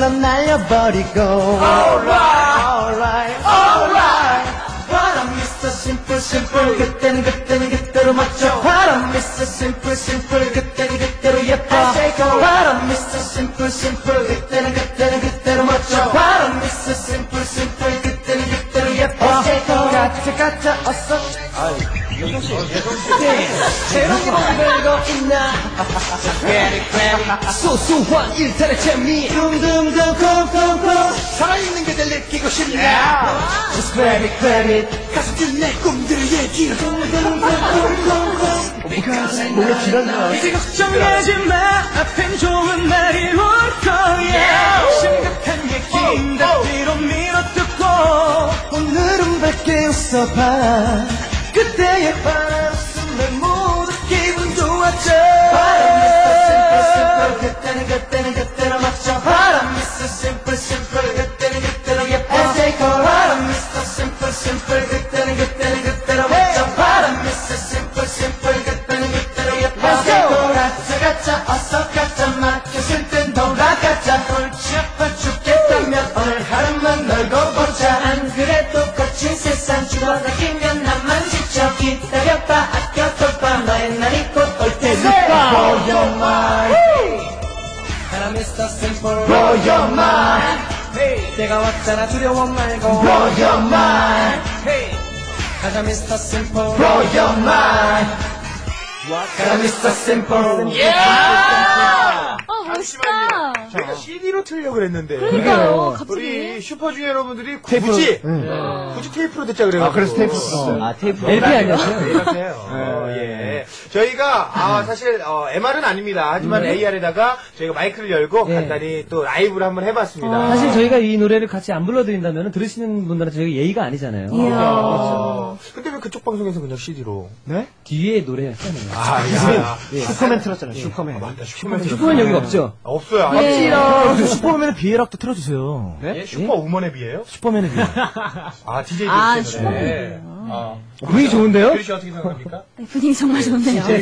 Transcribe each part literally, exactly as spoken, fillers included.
날려버리고 Alright, alright, alright. 바람 미스터 심플 심플 그때는 그때는 그때로 멋져. 바람 미스터 심플 심플 그때는 그때로 예뻐. 바람 미스터 심플 심플 그때는 그때는 그때로 멋져. 바람 미스터 심플 심플 그때는 그때로 예뻐. 가짜 가짜 어서. 새로운 게 별거 있나. 소소한 일탈의 재미 둥둥둥 쿵쿵쿵 살아있는 그댈 느끼고 싶나. Just grab it grab it 가슴 내 꿈들을 얘기해. 둥둥둥 쿵쿵쿵 뭔가 길었나. 이제 걱정하지 마. 앞엔 좋은 날이 올 거야. 심각한 얘기 다 뒤로 밀어두고 오늘은 밝게 웃어봐. 그때의 바람 웃음에 모두 기분 좋았죠. 바람 미스터 심플 심플 그때는 그때는 그때로 맞죠. 바람 미스터 심플 심플 그때는 그때로 예뻐. 바람 미스터 심플 심플 그때는 그때는 그때로 맞죠. 바람 미스터 심플 심플 그때는 그때로 예뻐. 가짜 가짜 어서 가짜 막혔을 땐 돌아가자. 골치 아파 죽겠다면 오늘 하루만 놀고 보자. 안 그래도 거친 세상 주워다기면 나만 지쳐. 기다려봐 아껴둬봐 너의 날이 곧 올 테니까. Blow your mind 바람 미스터 심플 Blow your mind hey. 때가 왔잖아 두려워 말고 Blow your mind hey. 가자 미스터 심플 Blow your mind 가자 미스터 심플 yeah. 어, 멋있다. 저희가 씨디로 틀려고 그랬는데. 그러니까요, 갑자기. 우리 슈퍼주니어 여러분들이 굳이, 응. 굳이 테이프로 듣자 그래가지고. 아, 그래서 테이프로 들었어요. 아, 테이프. 엘피 아니었어요? 이렇게요. 어, 예. 저희가, 아, 사실, 어, 엠알은 아닙니다. 하지만 음. 에이알에다가 저희가 마이크를 열고 예. 간단히 또 라이브를 한번 해봤습니다. 어. 사실 저희가 이 노래를 같이 안 불러드린다면 들으시는 분들한테 저희가 예의가 아니잖아요. 이야. 그렇죠. 근데 왜 그쪽 방송에서 그냥 씨디로? 네? 뒤에 노래였잖아요. 아, 야. 예. 슈퍼맨 틀었잖아요, 예. 슈퍼맨. 아, 맞다, 슈퍼맨. 슈퍼맨 여기 없죠? 아, 없어요. 예. 아, 슈퍼맨의 비애락도 틀어주세요. 네? 슈퍼우먼의 비예요? 슈퍼맨의 비애. 아, 디제이 아, 노래. 슈퍼맨이에요. 아. 분위기 좋은데요? 규리 씨 어떻게 생각합니까? 네, 분위기 정말 좋네요. 예.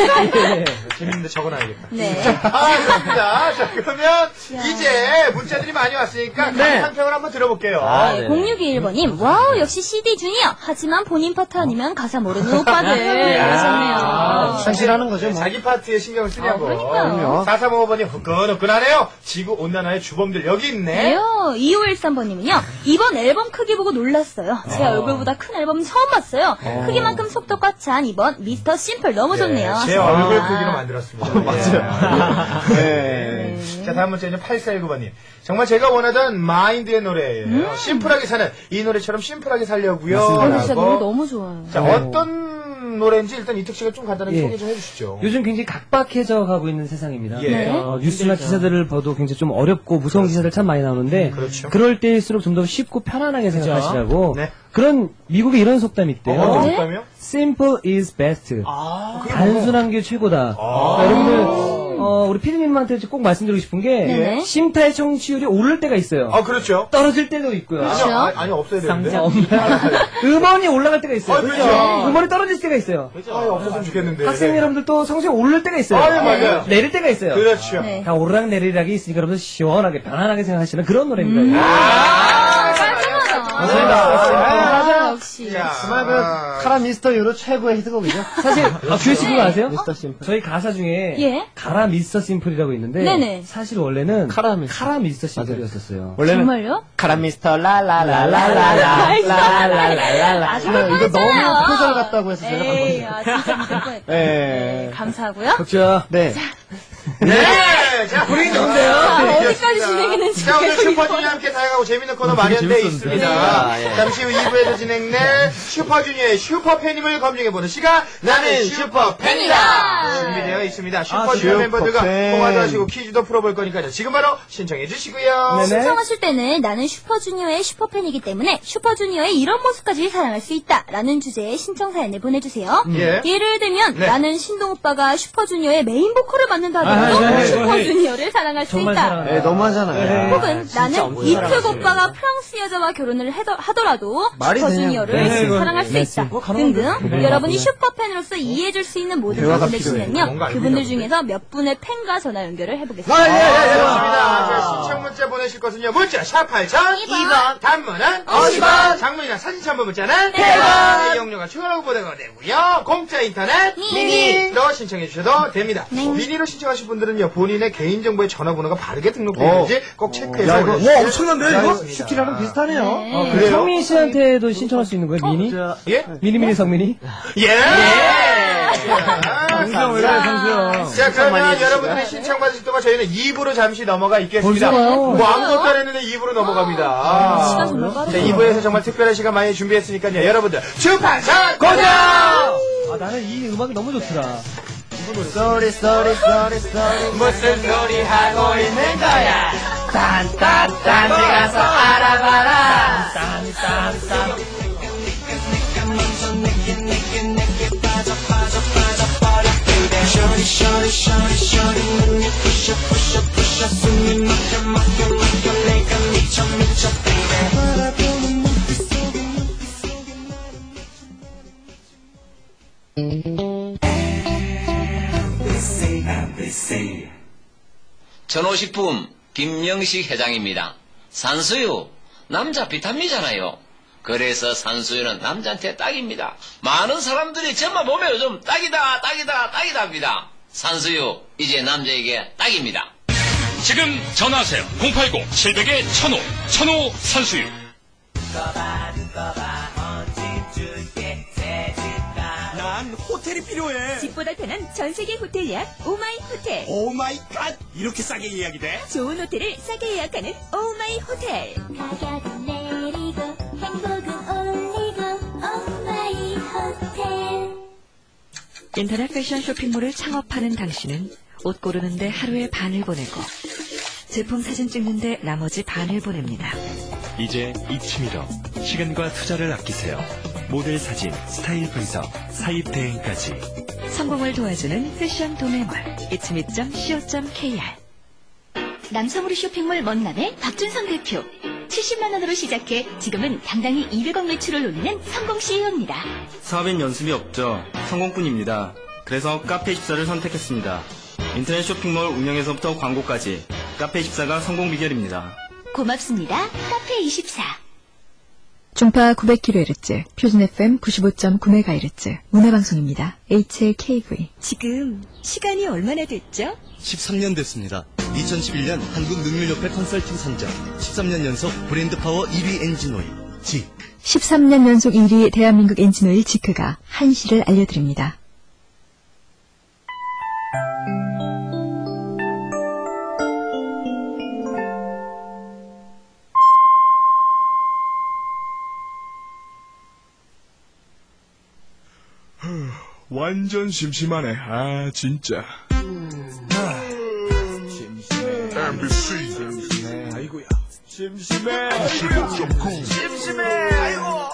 재밌는데 적어놔야겠다. 네. 아, 그렇습니다. 자, 그러면 이제 문자들이 많이 왔으니까 네. 감상평을 한번 들어볼게요. 아, 네, 공육이일 번님, 와우, 역시 씨디 주니어. 하지만 본인 파트 아니면 가사 모르는 오빠들. 하셨네요. 상실하는 거죠, 뭐. 자기 파트에 신경을 쓰냐고. 아, 그러니까요. 사사오오 번님 후끈후끈하네요. 지구온난화의 주범들 여기 있네. 네요. 이오일삼 번님은요, 이번 앨범 크기 보고 놀랐어요. 제 아. 얼굴보다 큰 앨범 처음 봤어요. 크기만큼 속도 꽉 찬 이번 미스터 심플 너무 좋네요. 네, 제 얼굴 크기로 만들었습니다. 어, 맞아요. 네. 네. 자, 다음 문제는 팔사일구 번님. 정말 제가 원하던 마인드의 노래예요. 음. 심플하게 사는 이 노래처럼 심플하게 살려고요. 어, 진짜 라고. 노래 너무 좋아요. 자, 어떤 노래인지 일단 이특 씨가 좀 간단하게 예. 소개 좀 해주시죠. 요즘 굉장히 각박해져 가고 있는 세상입니다. 예. 네. 어, 뉴스나 기사들을 봐도 굉장히 좀 어렵고 무서운 기사들 참 많이 나오는데 그렇죠. 럴 때일수록 좀 더 쉽고 편안하게 생각하시라고 네. 그런 미국에 이런 속담이 있대요. 어, 네? 속담이요? Simple is best. 아, 그게 단순한 게 최고다. 아. 그러니까 여러분들 어, 우리 피디님한테 꼭 말씀드리고 싶은 게 네네. 심타의 청취율이 오를 때가 있어요. 아, 그렇죠. 떨어질 때도 있고요. 아니요, 그렇죠. 아니, 아니, 없어야 되는데. 음원이 올라갈 때가 있어요. 아, 그렇죠. 음원이 떨어질 때가 있어요. 아, 없었으면 좋겠는데. 학생 네. 여러분들도 성적이 오를 때가 있어요. 아, 네, 맞아요. 내릴 때가 있어요. 그렇죠. 네. 다 오르락 내리락이 있으니까 여러분들 시원하게 편안하게 생각하시는 그런 노래입니다. 아, 깔끔하다. 맞아요. 아, 역시. 야. 정말 그, 카라 미스터 유로 최고의 히트곡이죠. 사실 아, 규혜 씨 그거 아세요? 미스터 심플. 저희 가사 중에 예. 가라 미스터 심플이라고 있는데 네네. 사실 원래는 카라 미스터. 카라 미스터 심플이었었어요. 원래는 정말요? 카라 미스터 라라라라라라라라라라라. 아주 이거, 이거 너무 뻔뻔하잖아요. 표절 같다고 해서 제가 에이, 바꿨어요. 아, 진짜 믿을 뻔했다. 예. 네, 감사하고요. 그렇죠. 네. 네! 자, 분위기 좋은데요? 자, 어디까지 진행했는지 자, 오늘 계속 슈퍼주니어 함께 다양하고 재밌는 코너 마련되어 있습니다. 네. 잠시 후 이 부에서 진행될 슈퍼주니어의 슈퍼팬임을 검증해보는 시간, 나는 슈퍼팬이다! 준비되어 있습니다. 슈퍼주니어 슈퍼팬. 멤버들과 통화도 하시고 퀴즈도 풀어볼 거니까요. 지금 바로 신청해 주시고요. 네네. 신청하실 때는 나는 슈퍼주니어의 슈퍼팬이기 때문에 슈퍼주니어의 이런 모습까지 사랑할 수 있다 라는 주제의 신청 사연을 보내주세요. 예. 예를 들면 네. 나는 신동 오빠가 슈퍼주니어의 메인 보컬을 맡는다 하더라도 아, 네, 네, 슈퍼 네, 주니어를 사랑할 수 정말 있다. 사랑한다. 네, 너무하잖아요. 혹은 나는 이특 오빠가 프랑스 여자와 결혼을 해더, 하더라도 말이 슈퍼 되냐? 주니어를 네, 이거 사랑할 수 네, 있다. 그거 가능한데. 등등 네. 여러분이 슈퍼팬으로서 이해해줄 수 있는 모든 걸 대화가 보내주시면요. 뭔가 그분들 알고 중에서 몇 분의 팬과 전화 연결을 아, 해보겠습니다. 예, 예, 예, 좋습니다. 자, 신청 문자 보내실 것은요. 문자, 샵 팔천, 이 번. 이 번, 단문은 오십 원, 장문이나 사진 첨부 문자는 백 원, 이용료가 추가로 보내가 되고요. 공짜 인터넷, 미니로 신청해 주셔도 됩니다. 미니로 신청하신 분들은요, 본인의 개인정보의 전화번호가 바르게 등록되어 있는지 꼭 체크해서 야, 이거, 보내주시면 와, 엄청난데, 이거? 감사하겠습니다. 슈키라랑 비슷하네요. 네. 어, 그래요? 성민 씨한테도 신청할 수 있는 거예요, 미니? 자, 예? 미니미니 성민이? 예! 성수형 왜 그래, 성수형. 자, 그러면 여러분들이 신청받으실 동안 저희는 이 부로 잠시 넘어가 있겠습니다. 벌써 와요? 뭐 아무것도 안 했는데 이 부로 넘어갑니다. 시간 정말 빠르다. 자, 이 부에서 정말 특별한 시간 많이 준비했으니까요. 여러분들, 주판선 고정! 아, 나는 이 음악이 너무 좋더라. 쏘리, 쏘리, 쏘리, 쏘리. 무슨 소리 하고 있는 거야? 딴 데 가서 알아봐라. 전호식품 김영식 회장입니다. 산수유 남자 비타민이잖아요. 그래서 산수유는 남자한테 딱입니다. 많은 사람들이 저만 보면 요즘 딱이다 딱이다 딱이다 합니다. 산수유 이제 남자에게 딱입니다. 지금 전화하세요. 공팔공 칠백에 천오 천오 산수유. 난 호텔이 필요해. 집보다 편한 전세계 호텔 예약 오마이 호텔. 오 마이 갓. 이렇게 싸게 예약이 돼? 좋은 호텔을 싸게 예약하는 오마이 호텔. 가격은 내리고 행복은 올리고 오마이 호텔. 인터넷 패션 쇼핑몰을 창업하는 당신은 옷 고르는데 하루에 반을 보내고 제품 사진 찍는데 나머지 반을 보냅니다. 이제 이치미더 시간과 투자를 아끼세요. 모델 사진, 스타일 분석, 사입 대행까지. 성공을 도와주는 패션 도매몰 이츠미 점 씨오 점 케이알. 남성우리 쇼핑몰 먼남의 박준성 대표. 칠십만 원으로 시작해 지금은 당당히 이백억 매출을 올리는 성공 씨이오입니다. 사업엔 연습이 없죠. 성공뿐입니다. 그래서 카페이십사를 선택했습니다. 인터넷 쇼핑몰 운영에서부터 광고까지 카페이십사가 성공 비결입니다. 고맙습니다. 카페이십사. 중파 구백 킬로헤르츠, 표준 에프엠 구십오 점 구 메가헤르츠, 문화방송입니다. 에이치엘케이브이. 지금 시간이 얼마나 됐죠? 십삼 년 됐습니다. 이천십일 년 한국능률협회 컨설팅 선정, 십삼 년 연속 브랜드 파워 일 위 엔진오일, 지. 십삼 년 연속 일 위 대한민국 엔진오일 지크가 한시를 알려드립니다. 완전 심심하네. 아 진짜. 심심해. 엠비씨. 심심해. 아이고야. 심심해. 아이고야. 심심해. 아이고.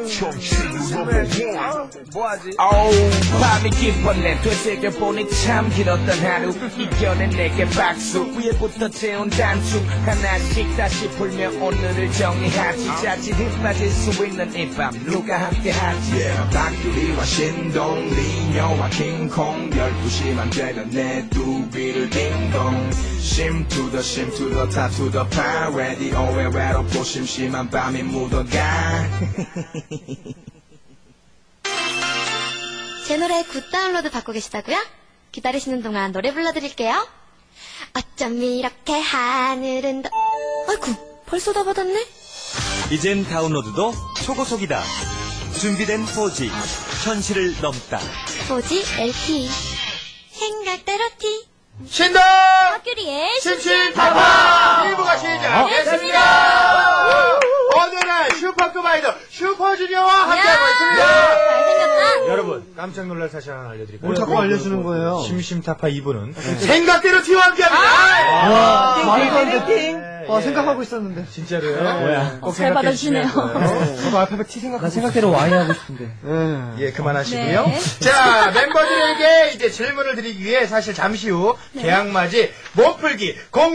뭐하지? 어우 밤이 깊었네 되새겨보니 참 길었던 하루 이겨낸 내게 박수 위에부터 채운 단추 하나씩 다시 풀며 오늘을 정리하지 자칫 빠질 수 있는 이 밤 누가 함께하지 Yeah, 박규리와 신동 리녀와 킹콩 열두 시만 되면 내 두 귀를 딩동 심 to the 심 to the 타 to the 파 라디오에 외롭고 심심한 밤이 묻어가 제 노래 굿 다운로드 받고 계시다고요? 기다리시는 동안 노래 불러드릴게요. 어쩜 이렇게 하늘은 더... 아이고, 벌써 다 받았네? 이젠 다운로드도 초고속이다. 준비된 포지, 현실을 넘다. 뭐지? 엘티. 생각대로 티. 신동! 학교리의 심심타파! 일 부가 시작됐습니다! 오늘은 슈퍼급 아이돌 슈퍼주니어와 함께하고 있습니다! 잘생겼다. 여러분, 깜짝 놀랄 사실 하나 알려드릴까요? 뭘 자꾸 알려주는 거예요? 심심타파 이 부는 생각대로 티와 함께합니다! 와, 말도 안 돼. 네, 어, 생각하고 있었는데. 진짜로요? 뭐야. 꼭 잘 받아주시네요. 저도 알파벳 T 생각. 나 생각대로 Y 하고 싶은데. 예, 그만하시고요. 네. 자, 멤버들에게 이제 질문을 드리기 위해 사실 잠시 후 개학맞이 몸풀기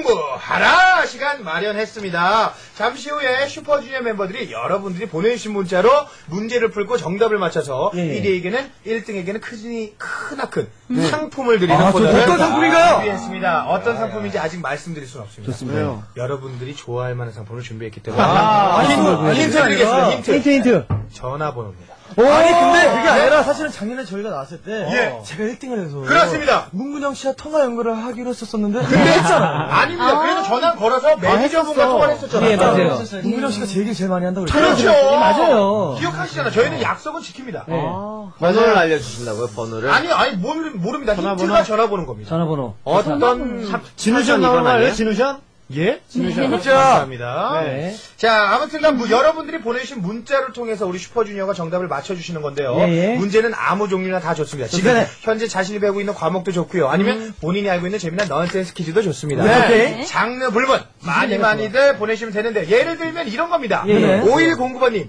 공부하라 시간 마련했습니다. 잠시 후에 슈퍼주니어 멤버들이 여러분들이 보내주신 문자로 문제를 풀고 정답을 맞춰서 예. 일 위에게는 일 등에게는 크니 크나큰 상품을 드리는 아, 저 코너를 어떤 상품인가요? 준비했습니다. 어떤 상품인지 아직 말씀드릴 수는 없습니다. 좋습니다. 여러분들이 좋아할 만한 상품을 준비했기 때문에 아, 힌트, 힌트, 힌트 드리겠습니다. 힌트. 힌트, 힌트. 전화번호입니다. 아니, 근데 그게 아니라 사실은 작년에 저희가 나왔을 때. 예. 제가 일 등을 해서. 그렇습니다. 문근영 씨와 통화 연결을 하기로 했었었는데. 근데 했잖아. 아닙니다. 그래도 전화 걸어서 매니저분과 통화를 했었잖아요. 예, 맞아요. 문근영 씨가 제 얘기를 제일 많이 한다고 그랬어요. 그렇죠. 예, 맞아요. 기억하시잖아. 저희는 약속은 지킵니다. 네. 번호를 알려주신다고요, 번호를? 아니, 아니, 모르, 모릅니다. 힌트가 전화번호인 겁니다. 전화번호. 어떤, 진우션 나오는 거 아니에요? 진우션? 예? 네. 그렇죠. 감사합니다. 네. 자, 아무튼간 뭐 여러분들이 보내주신 문자를 통해서 우리 슈퍼주니어가 정답을 맞춰주시는 건데요. 예, 예. 문제는 아무 종류나 다 좋습니다. 지금 네. 현재 자신이 배우고 있는 과목도 좋고요. 아니면 본인이 알고 있는 재미난 넌센스 퀴즈도 좋습니다. 네. 장르 불문 많이 많이들 보내주시면 되는데 예를 들면 이런 겁니다. 예, 예. 오일공구 번님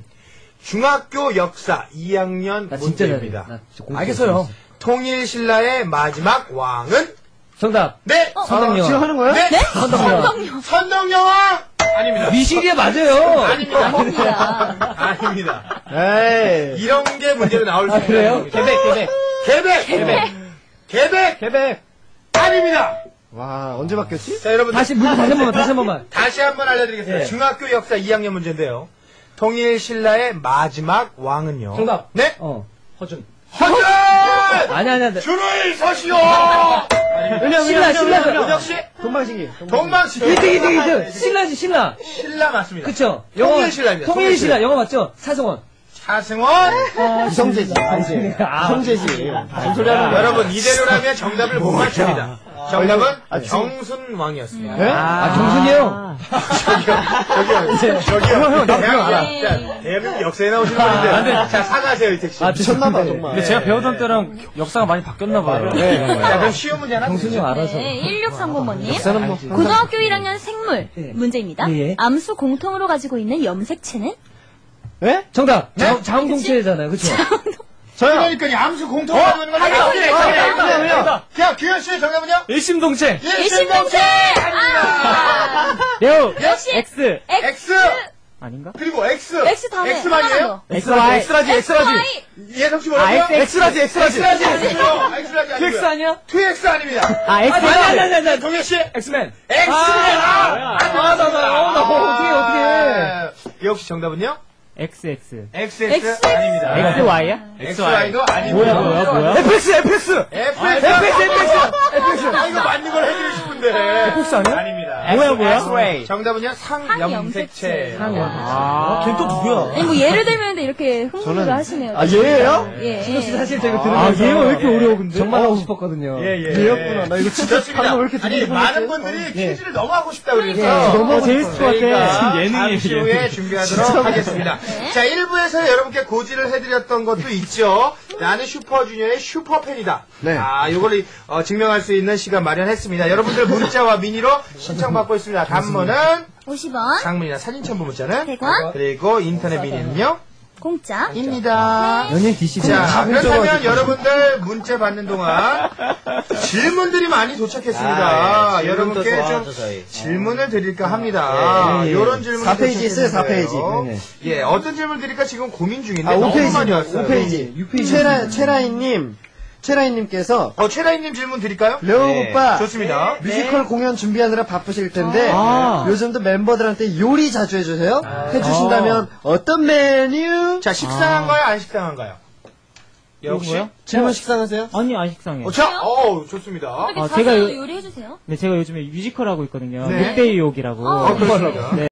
중학교 역사 이 학년 나 진짜 잘해. 문제입니다. 나 진짜 공부 알겠어요. 통일신라의 마지막 왕은? 정답. 네! 선덕여왕. 지금 하는 거예요? 네! 선덕여왕. 선덕여왕! 아닙니다. 미실이에 맞아요. 아닙니다. 아닙니다. 에이. 이런 게 문제로 나올 수 아, 있는 그래요? 겁니다. 개백, 개백. 개백! 개백! 개백! 개백. 아닙니다. 와, 언제 바뀌었지? 자, 여러분. 다시, 문제 다시 한 번만, 다시 한 번만. 다시 한번 알려드리겠습니다. 예. 중학교 역사 이 학년 문제인데요. 통일신라의 마지막 왕은요. 정답. 네? 어. 허준. 허준! 아니, 아니, 아니. 줄을 서시오! 왜냐면, 신라, 신라. 은혁 씨? 동방신기. 동방신기. 일 등, 일 등, 일 등. 신라지, 신라. 신라 맞습니다. 그쵸? 통일신라입니다. 통일신라. 영어 맞죠? 사승원. 차승원. 이성재지. 이성재. 아, 이성재지. 무슨 소리 하는 거야? 여러분 이대로라면 정답을 못 맞춥니다. 정답은 정순왕이었습니다. 네? 아, 정순이요? 저기요, 저기요. 형, 형, 나 그거 대한민국, 알아. 자, 대한민국 역사에 나오시는 분인데. 자, 사과하세요, 이택 씨. 아, 미쳤나봐, 정말. 근데 제가 배우던 때랑 역사가 많이 바뀌었나봐요. 자, 그럼 쉬운 문제 하나 정순이 드리죠. 알아서. 네, 일육삼공 번님. 역사는 뭐. 고등학교 일 학년 생물 예. 문제입니다. 예, 예. 암수 공통으로 가지고 있는 염색체는? 예? 정답. 자, 자웅동체잖아요. 그쵸? 저요. 그러니까 이 암수 공통으로 하고 있는 거죠? 아, 그래, 그래, 그래, 그래. 자, 규현 씨 정답은요? 일심동체. 일심동체! 아닙니다. 레오. 역시 X. X! 아닌가? 그리고 X! X 다음에 X 하나 말이에요? 더. X라지, 엑스라지, 엑스라지. 예성 씨 뭐라고요? 아, X, 엑스라지, 엑스라지. X라지 아니고요. X라지 투 X 아니고요. 아니야? 투 엑스 아닙니다. 아, X. 아니, 아니, 아니, 아니, 아니. 동현 씨? 엑스맨. X입니다. 아, 나, 나, 나, 나, 어떻게, 어떻게. 역시 정답은요? X, X. 엑스 엑스 아닙니다. X, Y야? 엑스 와이도 아닙니다. 뭐야, 뭐야, 뭐야? 에프엑스, 에프엑스. 에프 에프엑스, 엑스 에프엑스. 에프엑스. 아, 이거 맞는 걸 해주고 싶은데. 에프엑스 아니야? 아닙니다. 뭐야, 뭐야? 엑스레이. 정답은요? 상염색체. 아, 걔 또 누구야? 아니, 뭐 예를 들면 이렇게 흥분을 하시네요. 아, 얘예요? 예. 사실 제가 아, 들으면서. 얘가 왜 이렇게 어려워, 근데? 정말 하고 싶었거든요. 예, 예. 얘였구나. 나 이거 진짜 좋습니다. 방금 왜 이렇게 아니, 두근두근 많은 했지? 분들이 예. 퀴즈를 너무 하고 싶다고 그래서. 예, 너무 하고 재밌을 싶어요. 것 같아. 예능이에요, 잠시 후에 예능. 준비하도록 하겠습니다. 자, 일 부에서 여러분께 고지를 해드렸던 것도 있죠. 나는 슈퍼주니어의 슈퍼팬이다. 네. 아, 요거를 어, 증명할 수 있는 시간 마련했습니다. 여러분들 문자와 미니로 신청받고 있습니다. 단문은 오십 원. 장문이나 사진 첨부 문자는 백 원. 그리고 인터넷 미니는요? 공짜. 입니다. 연예인 디씨. 자, 그렇다면 여러분들 문자 받는 동안 질문들이 많이 도착했습니다. 아, 예. 여러분께 질문도 좀 좋아하죠, 저희. 질문을 드릴까 합니다. 예, 예. 이런 질문 사 페이지 있어요, 사 페이지. 네네. 예, 어떤 질문 드릴까 지금 고민 중인데 아, 오 너무 페이지. 많이 왔어요. 오 페이지. 육 페이지. 체라, 체라이님. 체라이님께서 어, 최라인님 질문 드릴까요? 레오 네. 오빠 좋습니다. 뮤지컬 공연 준비하느라 바쁘실 텐데 아. 요즘도 멤버들한테 요리 자주 해주세요. 해주신다면 어떤 메뉴? 자, 식상한가요? 안 식상한가요? 역시. 뭐요? 질문 식상하세요? 아니, 안 식상해요. 어, 자, 어, 좋습니다. 어떻게 아, 자주 제가 요- 요리해주세요? 네, 제가 요즘에 뮤지컬 하고 있거든요. 네. 늑대의 유혹이라고. 어, 그렇습니다. 네.